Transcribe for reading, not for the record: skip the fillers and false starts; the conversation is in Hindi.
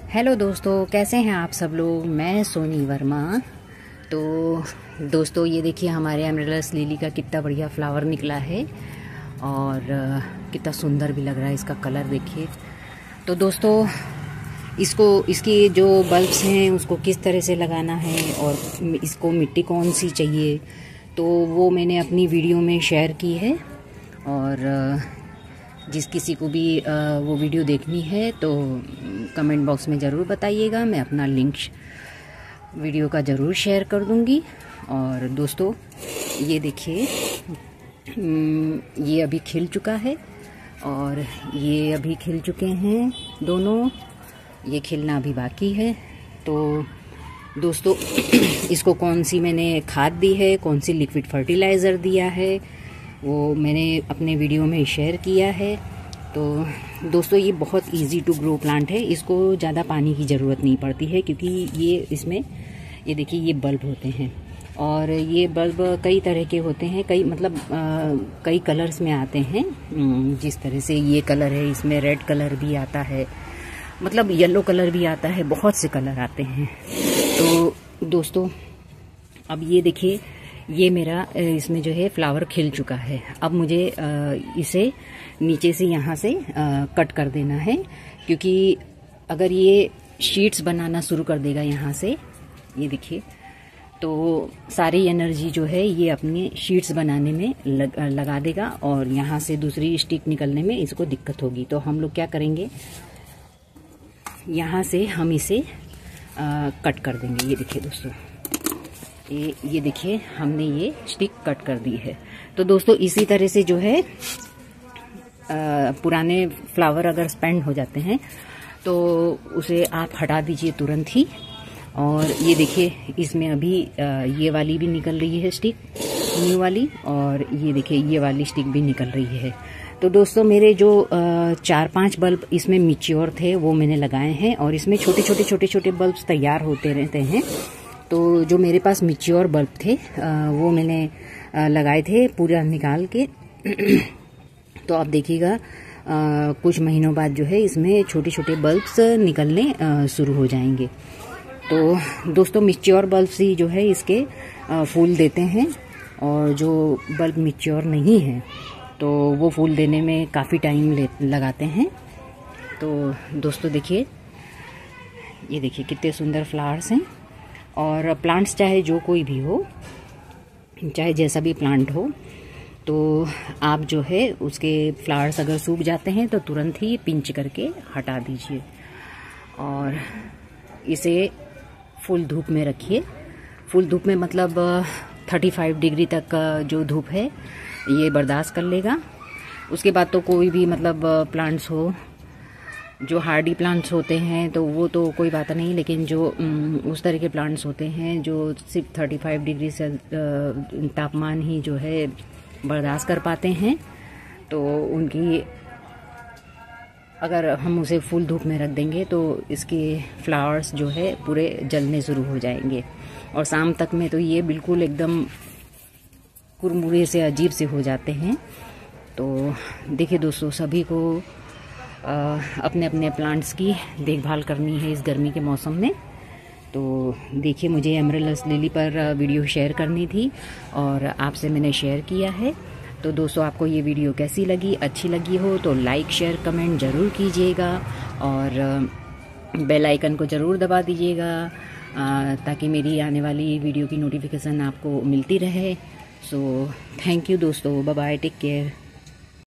हेलो दोस्तों, कैसे हैं आप सब लोग। मैं सोनी वर्मा। तो दोस्तों ये देखिए हमारे एमरेलस लिली का कितना बढ़िया फ्लावर निकला है और कितना सुंदर भी लग रहा है। इसका कलर देखिए। तो दोस्तों इसकी जो बल्ब्स हैं उसको किस तरह से लगाना है और इसको मिट्टी कौन सी चाहिए, तो वो मैंने अपनी वीडियो में शेयर की है। और जिस किसी को भी वो वीडियो देखनी है तो कमेंट बॉक्स में ज़रूर बताइएगा। मैं अपना लिंक वीडियो का ज़रूर शेयर कर दूंगी। और दोस्तों ये देखिए ये अभी खिल चुका है और ये अभी खिल चुके हैं दोनों। ये खिलना अभी बाकी है। तो दोस्तों इसको कौन सी मैंने खाद दी है, कौन सी लिक्विड फर्टिलाइज़र दिया है, वो मैंने अपने वीडियो में शेयर किया है। तो दोस्तों ये बहुत इजी टू ग्रो प्लांट है। इसको ज़्यादा पानी की ज़रूरत नहीं पड़ती है क्योंकि ये इसमें ये देखिए ये बल्ब होते हैं और ये बल्ब कई तरह के होते हैं। कई कलर्स में आते हैं। जिस तरह से ये कलर है, इसमें रेड कलर भी आता है, मतलब येलो कलर भी आता है, बहुत से कलर आते हैं। तो दोस्तों अब ये देखिए ये मेरा इसमें जो है फ्लावर खिल चुका है। अब मुझे इसे नीचे से यहाँ से कट कर देना है क्योंकि अगर ये शीट्स बनाना शुरू कर देगा यहाँ से, ये देखिए, तो सारी एनर्जी जो है ये अपने शीट्स बनाने में लगा देगा और यहाँ से दूसरी स्टिक निकलने में इसको दिक्कत होगी। तो हम लोग क्या करेंगे, यहाँ से हम इसे कट कर देंगे। ये देखिए दोस्तों, ये देखिए हमने ये स्टिक कट कर दी है। तो दोस्तों इसी तरह से जो है पुराने फ्लावर अगर स्पेंड हो जाते हैं तो उसे आप हटा दीजिए तुरंत ही। और ये देखिए इसमें अभी ये वाली भी निकल रही है स्टिक, न्यू वाली, और ये देखिए ये वाली स्टिक भी निकल रही है। तो दोस्तों मेरे जो 4-5 बल्ब इसमें मैच्योर थे वो मैंने लगाए हैं और इसमें छोटे छोटे बल्ब्स तैयार होते रहते हैं। तो जो मेरे पास मैच्योर बल्ब थे वो मैंने लगाए थे पूरा निकाल के। तो आप देखिएगा कुछ महीनों बाद जो है इसमें छोटे छोटे बल्ब्स निकलने शुरू हो जाएंगे। तो दोस्तों मैच्योर बल्ब्स ही जो है इसके फूल देते हैं और जो बल्ब मैच्योर नहीं है तो वो फूल देने में काफ़ी टाइम लगाते हैं। तो दोस्तों देखिए ये देखिए कितने सुंदर फ्लावर्स हैं। और प्लांट्स चाहे जो कोई भी हो, चाहे जैसा भी प्लांट हो, तो आप जो है उसके फ्लावर्स अगर सूख जाते हैं तो तुरंत ही पिंच करके हटा दीजिए और इसे फुल धूप में रखिए। फुल धूप में मतलब 35 डिग्री तक जो धूप है ये बर्दाश्त कर लेगा। उसके बाद तो कोई भी मतलब प्लांट्स हो, जो हार्डी प्लांट्स होते हैं तो वो तो कोई बात नहीं, लेकिन जो उस तरह के प्लांट्स होते हैं जो सिर्फ 35 डिग्री से तापमान ही जो है बर्दाश्त कर पाते हैं, तो उनकी अगर हम उसे फुल धूप में रख देंगे तो इसके फ्लावर्स जो है पूरे जलने शुरू हो जाएंगे और शाम तक में तो ये बिल्कुल एकदम कुरमुरे से अजीब से हो जाते हैं। तो देखिए दोस्तों सभी को अपने अपने प्लांट्स की देखभाल करनी है इस गर्मी के मौसम में। तो देखिए मुझे एमरेलस लिली पर वीडियो शेयर करनी थी और आपसे मैंने शेयर किया है। तो दोस्तों आपको ये वीडियो कैसी लगी, अच्छी लगी हो तो लाइक शेयर कमेंट ज़रूर कीजिएगा और बेल आइकन को ज़रूर दबा दीजिएगा ताकि मेरी आने वाली वीडियो की नोटिफिकेशन आपको मिलती रहे। सो थैंक यू दोस्तों, बाय बाय, टेक केयर।